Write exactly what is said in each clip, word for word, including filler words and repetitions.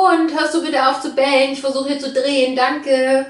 Hund, hörst du bitte auf zu bellen? Ich versuche hier zu drehen, danke.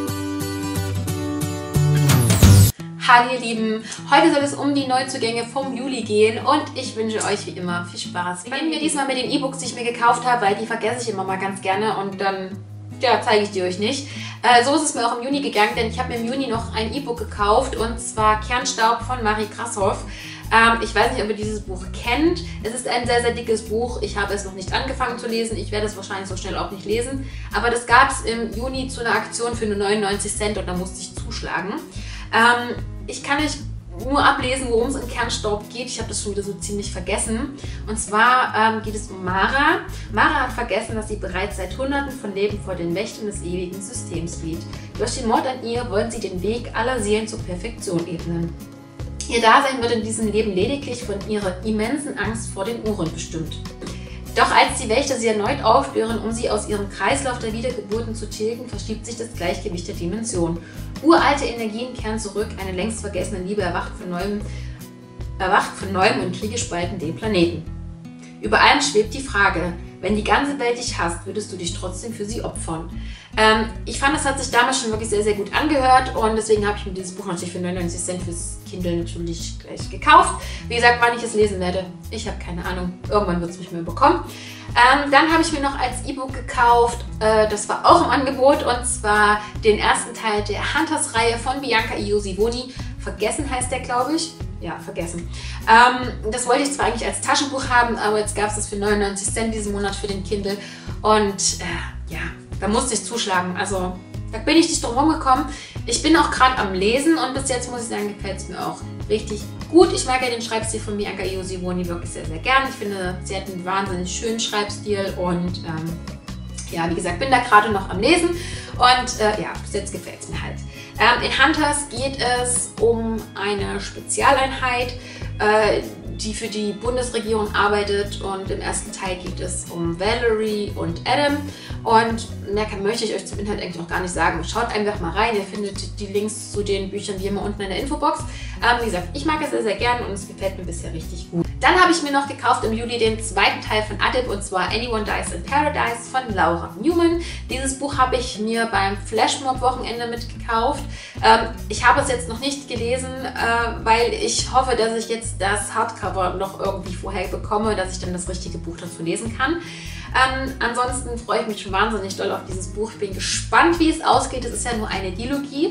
Hallo ihr Lieben, heute soll es um die Neuzugänge vom Juli gehen und ich wünsche euch wie immer viel Spaß. Beginnen wir diesmal mit den E-Books, die ich mir gekauft habe, weil die vergesse ich immer mal ganz gerne und dann ja, zeige ich die euch nicht. Äh, so ist es mir auch im Juni gegangen, denn ich habe mir im Juni noch ein E-Book gekauft und zwar Kernstaub von Marie Krassoff. Ähm, ich weiß nicht, ob ihr dieses Buch kennt. Es ist ein sehr, sehr dickes Buch. Ich habe es noch nicht angefangen zu lesen. Ich werde es wahrscheinlich so schnell auch nicht lesen. Aber das gab es im Juni zu einer Aktion für nur neunundneunzig Cent und da musste ich zuschlagen. Ähm, ich kann euch nur ablesen, worum es in Kernstaub geht. Ich habe das schon wieder so ziemlich vergessen. Und zwar ähm, geht es um Mara. Mara hat vergessen, dass sie bereits seit Hunderten von Leben vor den Mächten des ewigen Systems flieht. Durch den Mord an ihr wollen sie den Weg aller Seelen zur Perfektion ebnen. Ihr Dasein wird in diesem Leben lediglich von ihrer immensen Angst vor den Uhren bestimmt. Doch als die Wächter sie erneut aufstören, um sie aus ihrem Kreislauf der Wiedergeburten zu tilgen, verschiebt sich das Gleichgewicht der Dimension. Uralte Energien kehren zurück, eine längst vergessene Liebe erwacht von neuem, erwacht von neuem und Kriege spalten den Planeten. Über allem schwebt die Frage: Wenn die ganze Welt dich hasst, würdest du dich trotzdem für sie opfern? Ähm, ich fand, es hat sich damals schon wirklich sehr, sehr gut angehört und deswegen habe ich mir dieses Buch natürlich für neunundneunzig Cent fürs Kindle natürlich gleich gekauft. Wie gesagt, wann ich es lesen werde, ich habe keine Ahnung. Irgendwann wird es mich mehr bekommen. Ähm, dann habe ich mir noch als E-Book gekauft, äh, das war auch im Angebot, und zwar den ersten Teil der Hunters-Reihe von Bianca Iosivoni. Vergessen heißt der, glaube ich. Ja, vergessen. Ähm, das wollte ich zwar eigentlich als Taschenbuch haben, aber jetzt gab es das für neunundneunzig Cent diesen Monat für den Kindle. Und äh, ja, da musste ich zuschlagen. Also da bin ich nicht drum rumgekommen. Ich bin auch gerade am Lesen und bis jetzt muss ich sagen, gefällt es mir auch richtig gut. Ich mag ja den Schreibstil von Bianca Iosivoni wirklich sehr, sehr gern. Ich finde, sie hat einen wahnsinnig schönen Schreibstil und ähm, ja, wie gesagt, bin da gerade noch am Lesen und äh, ja, bis jetzt gefällt es mir halt. Ähm, in Hunters geht es um eine Spezialeinheit, äh, die für die Bundesregierung arbeitet, und im ersten Teil geht es um Valerie und Adam und mehr kann, möchte ich euch zum Inhalt eigentlich noch gar nicht sagen. Schaut einfach mal rein, ihr findet die Links zu den Büchern wie immer unten in der Infobox. Ähm, wie gesagt, ich mag es sehr, sehr gern und es gefällt mir bisher richtig gut. Dann habe ich mir noch gekauft im Juli den zweiten Teil von Adib, und zwar Anyone Dies in Paradise von Laura Newman. Dieses Buch habe ich mir beim Flashmob-Wochenende mitgekauft. Ähm, ich habe es jetzt noch nicht gelesen, äh, weil ich hoffe, dass ich jetzt das Hardcover noch irgendwie vorher bekomme, dass ich dann das richtige Buch dazu lesen kann. Ähm, ansonsten freue ich mich schon wahnsinnig doll auf dieses Buch. Ich bin gespannt, wie es ausgeht. Es ist ja nur eine Dilogie.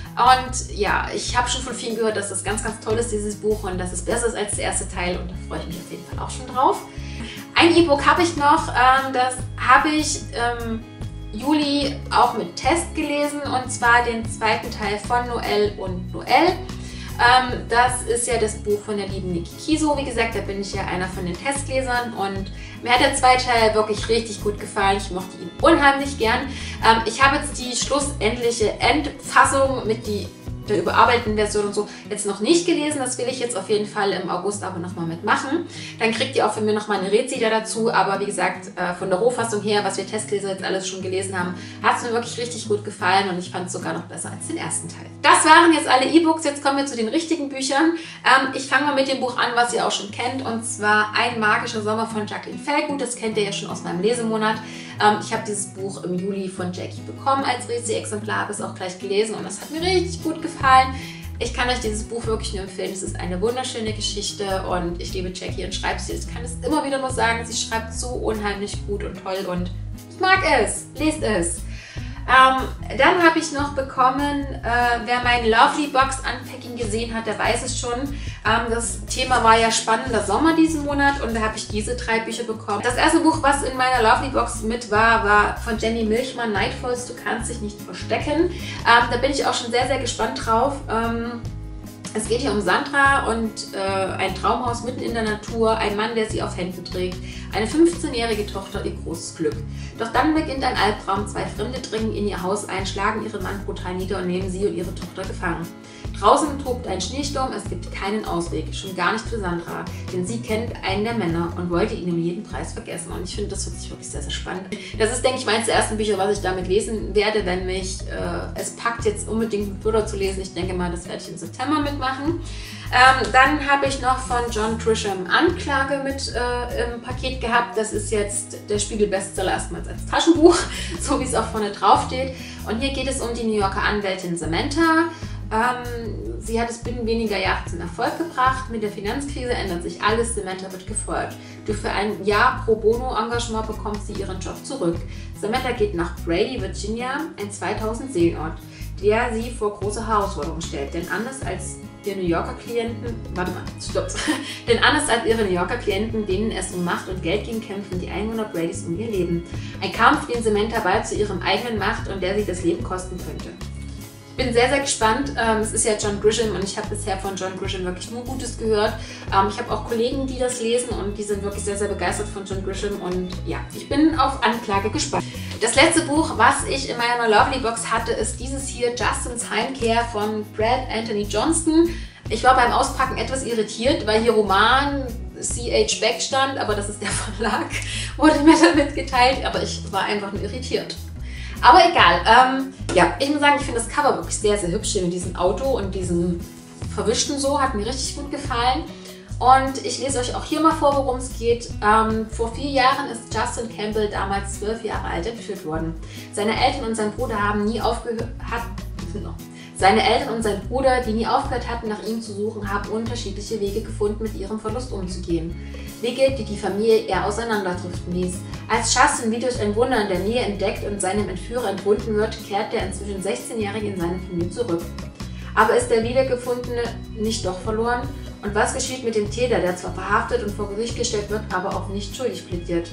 Und ja, ich habe schon von vielen gehört, dass das ganz, ganz toll ist, dieses Buch, und dass es besser ist als der erste Teil, und da freue ich mich auf jeden Fall auch schon drauf. Ein E-Book habe ich noch, ähm, das habe ich im Juli auch mit Test gelesen, und zwar den zweiten Teil von Noelle und Noelle. Ähm, das ist ja das Buch von der lieben Niki Kiso. Wie gesagt, da bin ich ja einer von den Testlesern und mir hat der zweite Teil wirklich richtig gut gefallen. Ich mochte ihn unheimlich gern. Ähm, ich habe jetzt die schlussendliche Endfassung mit die, der überarbeiteten Version und so jetzt noch nicht gelesen. Das will ich jetzt auf jeden Fall im August aber nochmal mitmachen. Dann kriegt ihr auch von mir nochmal eine Rezider dazu. Aber wie gesagt, äh, von der Rohfassung her, was wir Testleser jetzt alles schon gelesen haben, hat es mir wirklich richtig gut gefallen und ich fand es sogar noch besser als den ersten Teil. Das waren jetzt alle E-Books. Jetzt kommen wir zu den richtigen Büchern. Ähm, ich fange mal mit dem Buch an, was ihr auch schon kennt, und zwar Ein magischer Sommer von Jacqueline Feldgut. Das kennt ihr ja schon aus meinem Lesemonat. Ähm, ich habe dieses Buch im Juli von Jackie bekommen als Rezi-Exemplar, habe es auch gleich gelesen und das hat mir richtig gut gefallen. Ich kann euch dieses Buch wirklich nur empfehlen. Es ist eine wunderschöne Geschichte und ich liebe Jackie ihren Schreibstil. Ich kann es immer wieder nur sagen, sie schreibt so unheimlich gut und toll und ich mag es. Lest es. Ähm, dann habe ich noch bekommen, äh, wer mein Lovely Box Unpacking gesehen hat, der weiß es schon. Ähm, das Thema war ja spannender Sommer diesen Monat und da habe ich diese drei Bücher bekommen. Das erste Buch, was in meiner Lovely Box mit war, war von Jenny Milchmann, Nightfalls, du kannst dich nicht verstecken. Ähm, da bin ich auch schon sehr, sehr gespannt drauf. Ähm, Es geht hier um Sandra und äh, ein Traumhaus mitten in der Natur, ein Mann, der sie auf Händen trägt, eine fünfzehnjährige Tochter, ihr großes Glück. Doch dann beginnt ein Albtraum, zwei Fremde dringen in ihr Haus ein, schlagen ihren Mann brutal nieder und nehmen sie und ihre Tochter gefangen. Draußen tobt ein Schneesturm, es gibt keinen Ausweg, schon gar nicht für Sandra, denn sie kennt einen der Männer und wollte ihn um jeden Preis vergessen. Und ich finde, das hört sich wirklich sehr, sehr spannend. Das ist, denke ich, meines der ersten Bücher, was ich damit lesen werde, wenn mich äh, es packt, jetzt unbedingt mit Thriller zu lesen. Ich denke mal, das werde ich im September mitmachen. Ähm, dann habe ich noch von John Grisham Anklage mit äh, im Paket gehabt. Das ist jetzt der Spiegel-Bestseller erstmals als Taschenbuch, so wie es auch vorne drauf steht. Und hier geht es um die New Yorker Anwältin Samantha. Ähm, sie hat es binnen weniger Jahre zum Erfolg gebracht. Mit der Finanzkrise ändert sich alles. Samantha wird gefeuert. Durch für ein Jahr Pro Bono Engagement bekommt sie ihren Job zurück. Samantha geht nach Brady, Virginia, ein zweitausend Seelenort, der sie vor große Herausforderungen stellt. Denn anders als ihre New Yorker Klienten, warte mal, stopp. Denn anders als ihre New Yorker Klienten, denen es um Macht und Geld ging, kämpfen die Einwohner Bradys um ihr Leben. Ein Kampf, den Samantha bald zu ihrem eigenen macht und der sie das Leben kosten könnte. Ich bin sehr, sehr gespannt. Ähm, es ist ja John Grisham und ich habe bisher von John Grisham wirklich nur Gutes gehört. Ähm, ich habe auch Kollegen, die das lesen und die sind wirklich sehr, sehr begeistert von John Grisham und ja, ich bin auf Anklage gespannt. Das letzte Buch, was ich in meiner Lovely Box hatte, ist dieses hier, Justin's Heimkehr von Brad Anthony Johnston. Ich war beim Auspacken etwas irritiert, weil hier Roman C H Beck stand, aber das ist der Verlag, wurde mir dann mitgeteilt, aber ich war einfach nur irritiert. Aber egal, ähm, ja, ich muss sagen, ich finde das Cover wirklich sehr, sehr hübsch hier mit diesem Auto und diesem Verwischten so, hat mir richtig gut gefallen. Und ich lese euch auch hier mal vor, worum es geht. Ähm, vor vier Jahren ist Justin Campbell, damals zwölf Jahre alt, entführt worden. Seine Eltern und sein Bruder haben nie aufgehört, hat, no. Seine Eltern und sein Bruder, die nie aufgehört hatten, nach ihm zu suchen, haben unterschiedliche Wege gefunden, mit ihrem Verlust umzugehen. Wege, die die Familie eher auseinanderdriften ließ. Als Justin wie durch ein Wunder in der Nähe entdeckt und seinem Entführer entbunden wird, kehrt der inzwischen sechzehnjährige in seine Familie zurück. Aber ist der Wiedergefundene nicht doch verloren? Und was geschieht mit dem Täter, der zwar verhaftet und vor Gericht gestellt wird, aber auch nicht schuldig plädiert?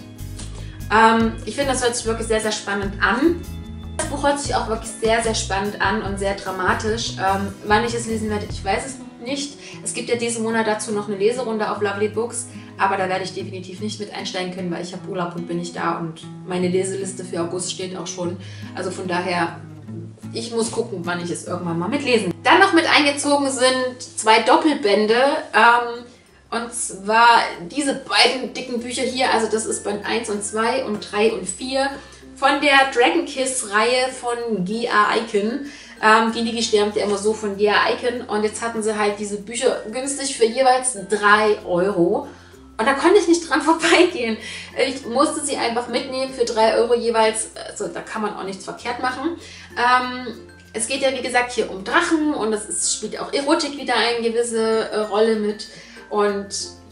Ähm, ich finde, das hört sich wirklich sehr, sehr spannend an. Das Buch hört sich auch wirklich sehr, sehr spannend an und sehr dramatisch. Ähm, wann ich es lesen werde, ich weiß es noch nicht. Es gibt ja diesen Monat dazu noch eine Leserunde auf Lovely Books, aber da werde ich definitiv nicht mit einsteigen können, weil ich habe Urlaub und bin nicht da und meine Leseliste für August steht auch schon. Also von daher, ich muss gucken, wann ich es irgendwann mal mitlesen. Dann noch mit eingezogen sind zwei Doppelbände. Ähm, und zwar diese beiden dicken Bücher hier, also das ist Band eins und zwei und drei und vier. Von der Dragon Kiss-Reihe von G A Icon. Ähm, die Niki schwärmt ja immer so von G A Icon. Und jetzt hatten sie halt diese Bücher günstig für jeweils drei Euro. Und da konnte ich nicht dran vorbeigehen. Ich musste sie einfach mitnehmen für drei Euro jeweils. Also da kann man auch nichts verkehrt machen. Ähm, es geht ja wie gesagt hier um Drachen und es spielt auch Erotik wieder eine gewisse äh, Rolle mit. Und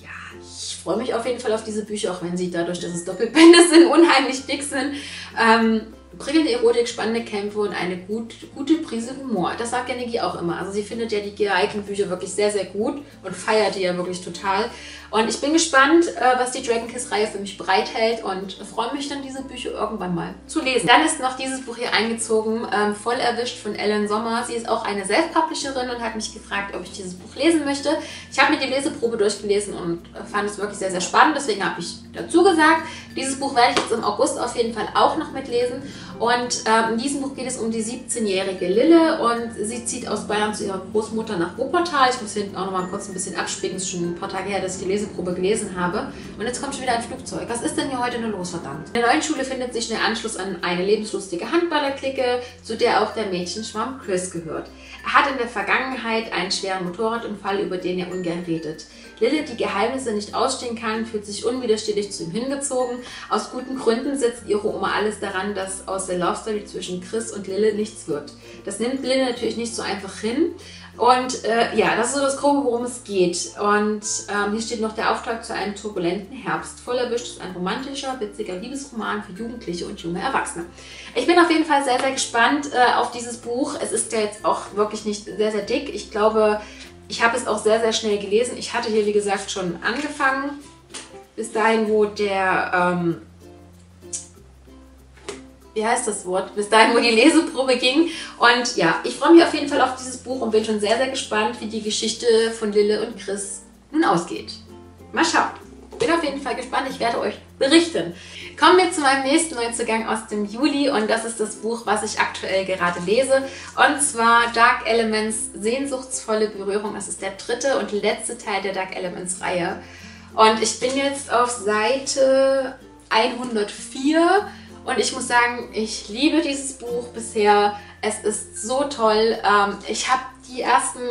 ich freue mich auf jeden Fall auf diese Bücher, auch wenn sie dadurch, dass es Doppelbände sind, unheimlich dick sind. Ähm, prickelnde Erotik, spannende Kämpfe und eine gut, gute Prise Humor. Das sagt ja Niki auch immer. Also sie findet ja die G A Icon Bücher wirklich sehr, sehr gut und feiert die ja wirklich total. Und ich bin gespannt, was die Dragon Kiss Reihe für mich bereithält und freue mich dann, diese Bücher irgendwann mal zu lesen. Dann ist noch dieses Buch hier eingezogen, ähm, Voll erwischt von Ellen Sommer. Sie ist auch eine Self-Publisherin und hat mich gefragt, ob ich dieses Buch lesen möchte. Ich habe mir die Leseprobe durchgelesen und fand es wirklich sehr, sehr spannend. Deswegen habe ich dazu gesagt, dieses Buch werde ich jetzt im August auf jeden Fall auch noch mitlesen. Und ähm, in diesem Buch geht es um die siebzehnjährige Lille und sie zieht aus Bayern zu ihrer Großmutter nach Wuppertal. Ich muss hinten auch noch mal kurz ein bisschen abspicken. Es ist schon ein paar Tage her, dass ich die Leseprobe gelesen habe. Und jetzt kommt schon wieder ein Flugzeug. Was ist denn hier heute nur los, verdammt? In der neuen Schule findet sich schnell Anschluss an eine lebenslustige Handballerklicke, zu der auch der Mädchenschwarm Chris gehört. Er hat in der Vergangenheit einen schweren Motorradunfall, über den er ungern redet. Lille, die Geheimnisse nicht ausstehen kann, fühlt sich unwiderstehlich zu ihm hingezogen. Aus guten Gründen setzt ihre Oma alles daran, dass aus der Love Story zwischen Chris und Lille nichts wird. Das nimmt Lille natürlich nicht so einfach hin. Und äh, ja, das ist so das Grobe, worum es geht. Und ähm, hier steht noch der Auftrag zu einem turbulenten Herbst. Voll erwischt ist ein romantischer, witziger Liebesroman für Jugendliche und junge Erwachsene. Ich bin auf jeden Fall sehr, sehr gespannt äh, auf dieses Buch. Es ist ja jetzt auch wirklich nicht sehr, sehr dick. Ich glaube, ich habe es auch sehr, sehr schnell gelesen. Ich hatte hier, wie gesagt, schon angefangen. Bis dahin, wo der... Ähm, wie heißt das Wort, bis dahin, wo die Leseprobe ging. Und ja, ich freue mich auf jeden Fall auf dieses Buch und bin schon sehr, sehr gespannt, wie die Geschichte von Lille und Chris nun ausgeht. Mal schauen. Bin auf jeden Fall gespannt, ich werde euch berichten. Kommen wir zu meinem nächsten Neuzugang aus dem Juli und das ist das Buch, was ich aktuell gerade lese. Und zwar Dark Elements, sehnsuchtsvolle Berührung. Das ist der dritte und letzte Teil der Dark Elements Reihe. Und ich bin jetzt auf Seite hundertvier. Und ich muss sagen, ich liebe dieses Buch bisher. Es ist so toll. Ich habe die ersten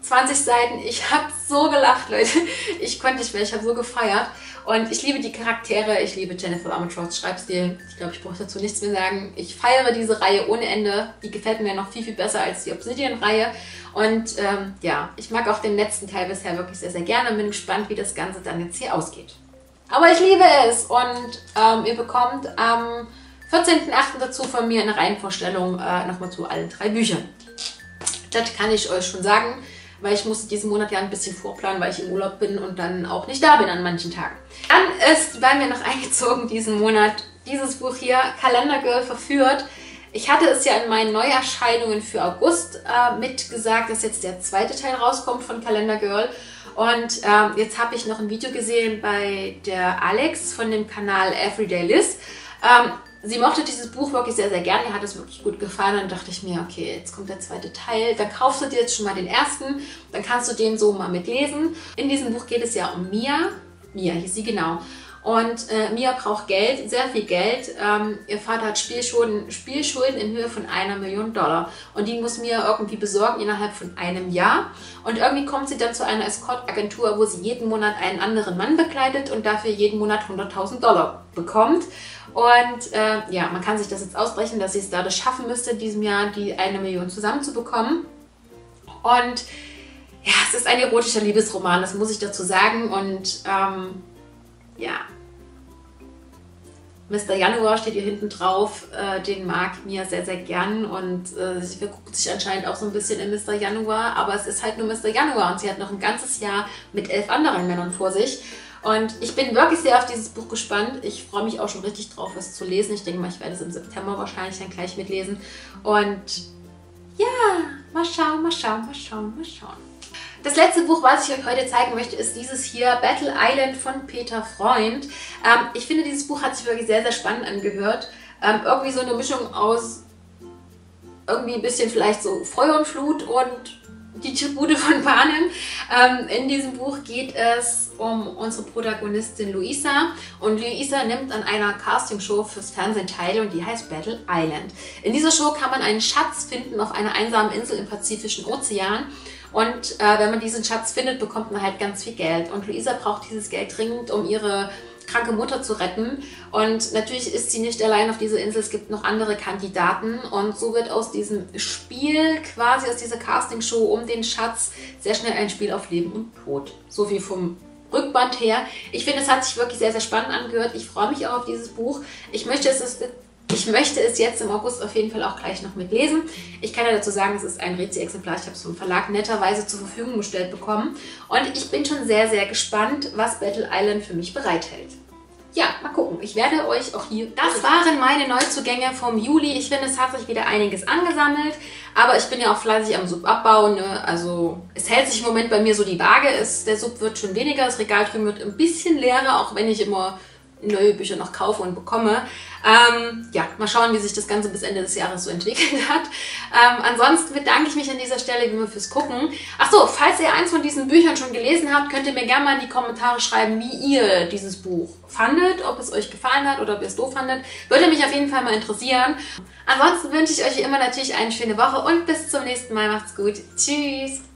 zwanzig Seiten. Ich habe so gelacht, Leute. Ich konnte nicht mehr, ich habe so gefeiert. Und ich liebe die Charaktere, ich liebe Jennifer Armentrout's Schreibstil. Ich glaube, ich brauche dazu nichts mehr sagen. Ich feiere diese Reihe ohne Ende. Die gefällt mir noch viel, viel besser als die Obsidian-Reihe. Und ähm, ja, ich mag auch den letzten Teil bisher wirklich sehr, sehr gerne und bin gespannt, wie das Ganze dann jetzt hier ausgeht. Aber ich liebe es und ähm, ihr bekommt am vierzehnten achten dazu von mir eine Reihenvorstellung äh, nochmal zu allen drei Büchern. Das kann ich euch schon sagen, weil ich musste diesen Monat ja ein bisschen vorplanen, weil ich im Urlaub bin und dann auch nicht da bin an manchen Tagen. Dann ist bei mir noch eingezogen diesen Monat dieses Buch hier, Calendar Girl verführt. Ich hatte es ja in meinen Neuerscheinungen für August äh, mitgesagt, dass jetzt der zweite Teil rauskommt von Calendar Girl. Und ähm, jetzt habe ich noch ein Video gesehen bei der Alex von dem Kanal Everyday Liz. Ähm, sie mochte dieses Buch wirklich sehr, sehr gerne. Ihr hat es wirklich gut gefallen. Dann dachte ich mir, okay, jetzt kommt der zweite Teil. Dann kaufst du dir jetzt schon mal den ersten. Dann kannst du den so mal mitlesen. In diesem Buch geht es ja um Mia. Mia hieß sie, genau. Und äh, Mia braucht Geld, sehr viel Geld. Ähm, ihr Vater hat Spielschulden, Spielschulden in Höhe von einer Million Dollar. Und die muss Mia irgendwie besorgen innerhalb von einem Jahr. Und irgendwie kommt sie dann zu einer Escort-Agentur, wo sie jeden Monat einen anderen Mann begleitet und dafür jeden Monat hunderttausend Dollar bekommt. Und äh, ja, man kann sich das jetzt ausbrechen, dass sie es dadurch schaffen müsste, in diesem Jahr die eine Million zusammenzubekommen. Und ja, es ist ein erotischer Liebesroman, das muss ich dazu sagen. Und ähm, ja, Mister Januar steht hier hinten drauf, äh, den mag Mia sehr, sehr gern und äh, sie verguckt sich anscheinend auch so ein bisschen in Mister Januar, aber es ist halt nur Mister Januar und sie hat noch ein ganzes Jahr mit elf anderen Männern vor sich. Und ich bin wirklich sehr auf dieses Buch gespannt. Ich freue mich auch schon richtig drauf, es zu lesen. Ich denke mal, ich werde es im September wahrscheinlich dann gleich mitlesen. Und ja, mal schauen, mal schauen, mal schauen, mal schauen. Das letzte Buch, was ich euch heute zeigen möchte, ist dieses hier, Battle Island von Peter Freund. Ähm, ich finde, dieses Buch hat sich wirklich sehr, sehr spannend angehört. Ähm, irgendwie so eine Mischung aus irgendwie ein bisschen vielleicht so Feuer und Flut und die Tribute von Panem. Ähm, in diesem Buch geht es um unsere Protagonistin Luisa. Und Luisa nimmt an einer Castingshow fürs Fernsehen teil und die heißt Battle Island. In dieser Show kann man einen Schatz finden auf einer einsamen Insel im Pazifischen Ozean. Und äh, wenn man diesen Schatz findet, bekommt man halt ganz viel Geld. Und Luisa braucht dieses Geld dringend, um ihre kranke Mutter zu retten. Und natürlich ist sie nicht allein auf dieser Insel, es gibt noch andere Kandidaten. Und so wird aus diesem Spiel, quasi aus dieser Castingshow um den Schatz, sehr schnell ein Spiel auf Leben und Tod. So viel vom Rückband her. Ich finde, es hat sich wirklich sehr, sehr spannend angehört. Ich freue mich auch auf dieses Buch. Ich möchte es, ich möchte es jetzt im August auf jeden Fall auch gleich noch mitlesen. Ich kann ja dazu sagen, es ist ein Rezi-Exemplar. Ich habe es vom Verlag netterweise zur Verfügung gestellt bekommen. Und ich bin schon sehr, sehr gespannt, was Battle Island für mich bereithält. Ja, mal gucken. Ich werde euch auch hier... Das waren meine Neuzugänge vom Juli. Ich finde, es hat sich wieder einiges angesammelt. Aber ich bin ja auch fleißig am Sub abbauen. Ne? Also es hält sich im Moment bei mir so die Waage. Es, der Sub wird schon weniger. Das Regal drüben wird ein bisschen leerer, auch wenn ich immer neue Bücher noch kaufe und bekomme. Ähm, ja, mal schauen, wie sich das Ganze bis Ende des Jahres so entwickelt hat. Ähm, ansonsten bedanke ich mich an dieser Stelle wie immer fürs Gucken. Achso, falls ihr eins von diesen Büchern schon gelesen habt, könnt ihr mir gerne mal in die Kommentare schreiben, wie ihr dieses Buch fandet, ob es euch gefallen hat oder ob ihr es doof fandet. Würde mich auf jeden Fall mal interessieren. Ansonsten wünsche ich euch wie immer natürlich eine schöne Woche und bis zum nächsten Mal. Macht's gut. Tschüss!